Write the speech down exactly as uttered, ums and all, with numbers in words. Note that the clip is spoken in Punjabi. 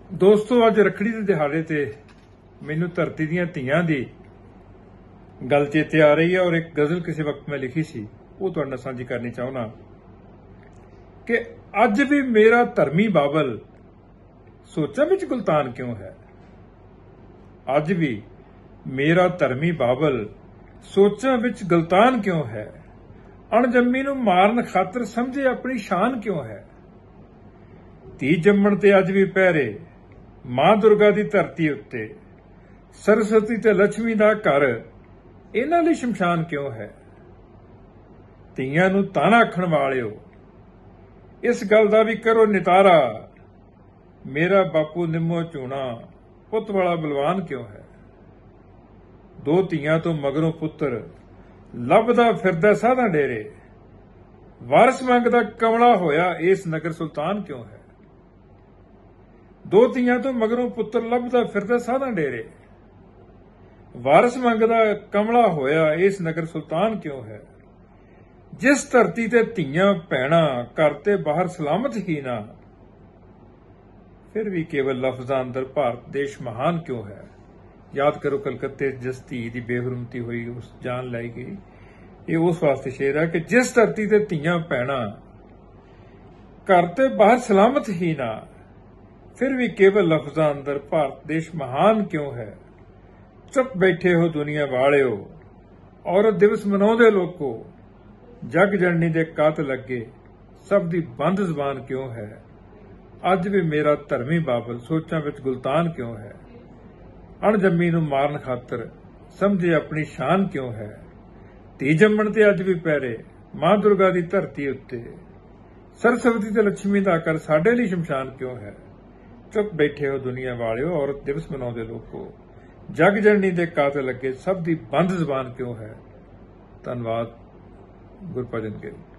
ਦੋਸਤੋ, ਅੱਜ ਰੱਖੜੀ ਦੇ ਦਿਹਾੜੇ ਤੇ ਮੈਨੂੰ ਧਰਤੀ ਦੀਆਂ ਧੀਆਂ ਦੀ ਗੱਲ ਚੇਤੇ ਆ ਰਹੀ ਹੈ ਔਰ ਇੱਕ ਗਜ਼ਲ ਕਿਸੇ ਵਕਤ ਮੈਂ ਲਿਖੀ ਸੀ, ਉਹ ਤੁਹਾਡੇ ਨਾਲ ਸਾਂਝੀ ਕਰਨੀ ਚਾਹੁੰਦਾ ਕਿ ਅੱਜ ਵੀ ਮੇਰਾ ਧਰਮੀ ਬਾਬਲ ਸੋਚਾਂ ਵਿੱਚ ਗੁਲਤਾਨ ਕਿਉਂ ਹੈ। ਅੱਜ ਵੀ ਮੇਰਾ ਧਰਮੀ ਬਾਬਲ ਸੋਚਾਂ ਵਿੱਚ ਗੁਲਤਾਨ ਕਿਉਂ ਹੈ। ਅਣਜੰਮੀ ਨੂੰ ਮਾਰਨ ਖਾਤਰ ਸਮਝੇ ਆਪਣੀ ਸ਼ਾਨ ਕਿਉਂ ਹੈ। ਧੀ ਜੰਮਣ ਤੇ ਅੱਜ ਵੀ ਪਹਿਰੇ ਮਾਂ ਦੁਰਗਾ ਦੀ ਧਰਤੀ ਉੱਤੇ, ਸਰਸਵਤੀ ਤੇ ਲక్ష్ਮੀ ਦਾ ਘਰ ਇਹਨਾਂ ਲਈ ਸ਼ਮਸ਼ਾਨ ਕਿਉਂ ਹੈ। ਧੀਆਂ ਨੂੰ ਤਾਣਾ ਆਖਣ ਵਾਲਿਓ, ਇਸ ਗੱਲ ਦਾ ਵੀ ਕਰੋ ਨਿਤਾਰਾ, ਮੇਰਾ ਬਾਪੂ ਨਿੰਮੋ ਝੂਣਾ ਪੁੱਤ ਵਾਲਾ ਬਲਵਾਨ ਕਿਉਂ ਹੈ। ਦੋ ਧੀਆਂ ਤੋਂ ਮਗਰੋਂ ਪੁੱਤਰ ਲੱਭਦਾ ਫਿਰਦਾ ਸਾਧਾਂ ਡੇਰੇ, ਵਾਰਸ ਮੰਗਦਾ ਕਮਲਾ ਹੋਇਆ ਇਸ ਨਗਰ ਸੁਲਤਾਨ ਕਿਉਂ ਹੈ। ਦੋ ਧੀਆਂ ਤੋਂ ਮਗਰੋਂ ਪੁੱਤਰ ਲੱਭਦਾ ਫਿਰਦਾ ਸਾਧਾਂ ਡੇਰੇ, ਵਾਰਸ ਮੰਗਦਾ ਕਮਲਾ ਹੋਇਆ ਇਸ ਨਗਰ ਸੁਲਤਾਨ ਕਿਉਂ ਹੈ। ਜਿਸ ਧਰਤੀ ਤੇ ਧੀਆਂ ਭੈਣਾਂ ਘਰ ਤੇ ਬਾਹਰ ਸਲਾਮਤ ਹੀ ਨਾ, ਫਿਰ ਵੀ ਕੇਵਲ ਲਫ਼ਜ਼ਾਂ ਅੰਦਰ ਭਾਰਤ ਦੇਸ਼ ਮਹਾਨ ਕਿਉਂ ਹੈ। ਯਾਦ ਕਰੋ ਕਲਕੱਤੇ ਜਿਸ ਧੀ ਦੀ ਬੇਹਰਮਤੀ ਹੋਈ, ਉਸ ਜਾਨ ਲੈ ਗਈ। ਇਹ ਉਸ ਵਾਸਤੇ ਸ਼ੇਰ ਹੈ ਕਿ ਜਿਸ ਧਰਤੀ ਤੇ ਧੀਆਂ ਭੈਣਾਂ ਘਰ ਤੇ ਬਾਹਰ ਸਲਾਮਤ ਹੀ ਨਾ, ਫਿਰ ਵੀ ਕੇਵਲ ਲਫ਼ਜ਼ਾਂ ਅੰਦਰ ਭਾਰਤ ਦੇਸ਼ ਮਹਾਨ ਕਿਉਂ ਹੈ। ਚੁੱਪ ਬੈਠੇ ਹੋ ਦੁਨੀਆ ਵਾਲਿਓ, ਔਰਤ ਦਿਵਸ ਮਨਾਉਂਦੇ ਲੋਕੋ, ਜਗ ਜਨਨੀ ਦੇ ਕਾਤਲ ਅੱਗੇ ਸਭ ਦੀ ਬੰਦ ਜ਼ਬਾਨ ਕਿਉਂ ਹੈ। ਅੱਜ ਵੀ ਮੇਰਾ ਧਰਮੀ ਬਾਬਲ ਸੋਚਾਂ ਵਿੱਚ ਗੁਲਤਾਨ ਕਿਉਂ ਹੈ। ਅਣਜੰਮੀ ਨੂੰ ਮਾਰਨ ਖਾਤਰ ਸਮਝੇ ਆਪਣੀ ਸ਼ਾਨ ਕਿਉਂ ਹੈ। ਧੀ ਜੰਮਣ ਤੇ ਅੱਜ ਵੀ ਪਹਿਰੇ ਮਾਂ ਦੁਰਗਾ ਦੀ ਧਰਤੀ ਉੱਤੇ, ਸਰਸਵਤੀ ਤੇ ਲక్ష్ਮੀ ਦਾ ਘਰ ਸਾਡੇ ਲਈ ਸ਼ਮਸ਼ਾਨ ਕਿਉਂ ਹੈ। ਚੁੱਪ ਬੈਠੇ ਹੋ ਦੁਨੀਆ ਵਾਲਿਓ, ਔਰਤ ਦਿਵਸ ਮਨਾਉਂਦੇ ਲੋਕੋ, ਜਗ ਜਨਨੀ ਦੇ ਕਾਤਲ ਅੱਗੇ ਸਭ ਦੀ ਬੰਦ ਜ਼ਬਾਨ ਕਿਉਂ ਹੈ। ਧੰਨਵਾਦ। ਗੁਰਭਜਨ ਗਿੱਲ।